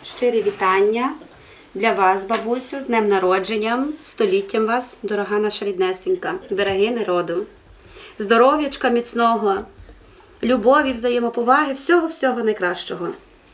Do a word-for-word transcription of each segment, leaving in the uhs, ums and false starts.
Щирі вітання для вас, бабусю, з днем народженням, століттям вас, дорога наша ріднесенька, берегиня роду. Здоров'ячка міцного, любові, взаємоповаги, всього-всього найкращого.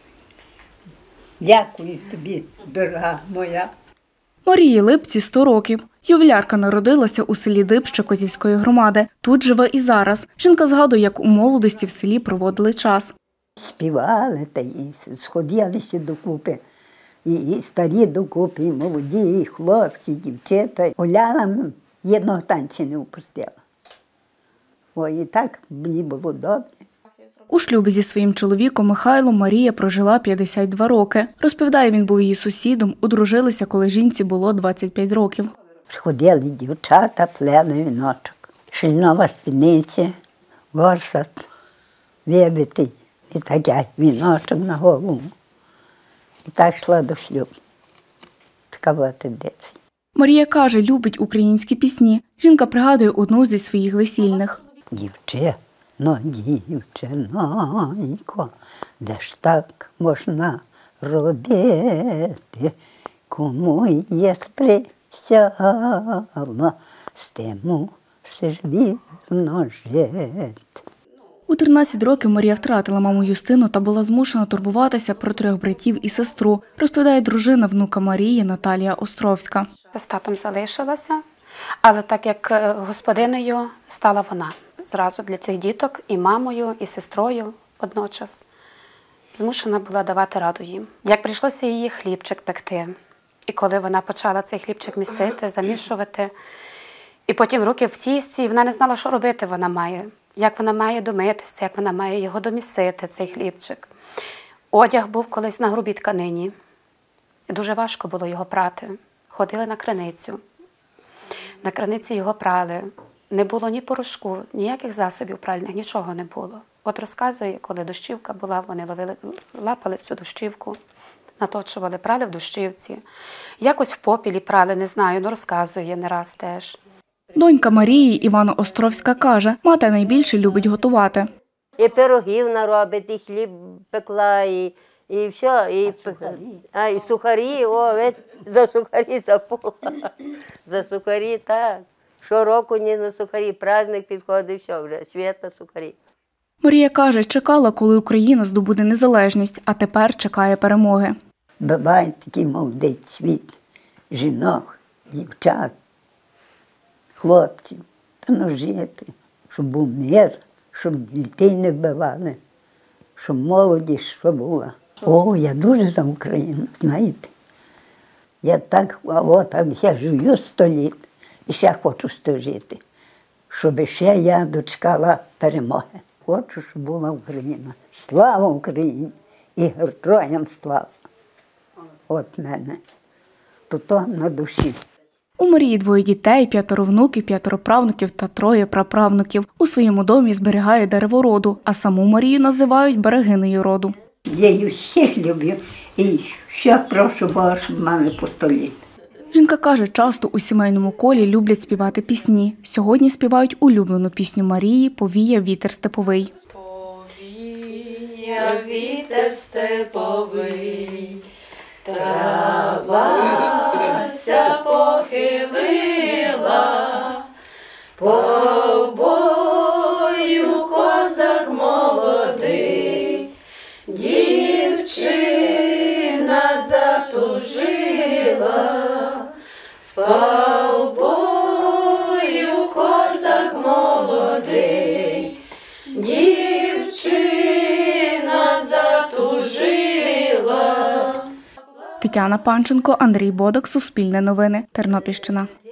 Дякую тобі, дорога моя. Марії Липці сто років. Ювілярка народилася у селі Дибще Козівської громади. Тут живе і зараз. Жінка згадує, як у молодості в селі проводили час. Співали та і сходилися докупи. І, і старі докупи, і молоді, і хлопці, і дівчата. Оляна єдного танцю не впустила. О, і так мені було добре. У шлюбі зі своїм чоловіком Михайлом Марія прожила п'ятдесят два роки. Розповідає, він був її сусідом, одружилися, коли жінці було двадцять п'ять років. Приходили дівчата, плели віночок. Шильнова спідниця, ворсат, вибитий і таке, віночок на голову. І так йшла до шлюбу. Така була традиція. Марія каже, любить українські пісні. Жінка пригадує одну зі своїх весільних. Дівчино, дівчинонько, де ж так можна робити, кому є сприсяла, з тим мусиш вірно жити. У тринадцять років Марія втратила маму Юстину та була змушена турбуватися про трьох братів і сестру, розповідає дружина внука Марії Наталія Островська. З татом залишилася, але так як господинею стала вона. Зразу для цих діток і мамою, і сестрою одночас. Змушена була давати раду їм. Як прийшлося її хлібчик пекти, і коли вона почала цей хлібчик місити, замішувати, і потім руки в тісті, і вона не знала, що робити вона має. Як вона має домитися, як вона має його домісити, цей хлібчик. Одяг був колись на грубій тканині. Дуже важко було його прати. Ходили на криницю. На криниці його прали. Не було ні порошку, ніяких засобів пральних, нічого не було. От розказує, коли дощівка була, вони ловили, лапали цю дощівку, наточували, прали в дощівці. Якось в попілі прали, не знаю, ну розказує не раз теж. Донька Марії Івана Островська каже, мати найбільше любить готувати. І пирогів наробить, і хліб пекла, і, і все. І, а сухарі? А, і сухарі, о, ви за сухарі забула. За сухарі, так. Щороку ні на сухарі, праздник підходить, все вже, свят на сухарі. Марія каже, чекала, коли Україна здобуде незалежність, а тепер чекає перемоги. Буває такий молодий світ жінок, дівчат, хлопців, та ну жити, щоб був мир, щоб дітей не вбивали, щоб молодість що була. О, я дуже за Україну, знаєте. Я так, о, так, я живу сто літ і ще хочу сто жити, щоб ще я дочекала перемоги. Хочу, щоб була Україна. Слава Україні і героям слава. От мене. То то на душі. У Марії двоє дітей, п'ятеро внуків, п'ятеро правнуків та троє праправнуків. У своєму домі зберігає дерево роду, а саму Марію називають берегинею роду. Я їх всіх люблю і ще прошу Бога, щоб мали по столі. Жінка каже, часто у сімейному колі люблять співати пісні. Сьогодні співають улюблену пісню Марії «Повіяв вітер степовий». Повіяв вітер степовий, травася похилила, по-бою козак молодий, дівчина затужила, в бою козак молодий, дівчина затужила. Тетяна Панченко, Андрій Бодак, Суспільне новини, Тернопільщина.